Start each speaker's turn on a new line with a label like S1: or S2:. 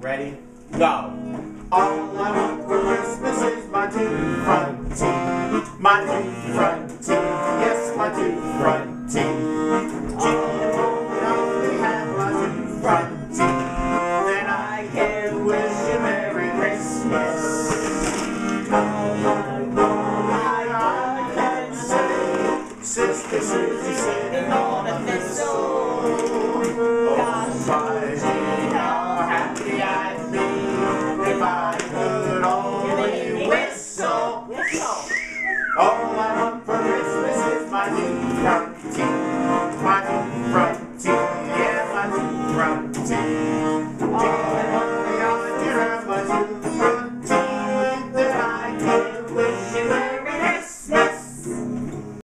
S1: Ready? Go. All I want for Christmas is my two front teeth. My two front teeth. Yes, my two front teeth. Jim only have my two front teeth. Then I can wish you Merry Christmas. I can say, Sister Susie sitting on a thistle. Oh, my.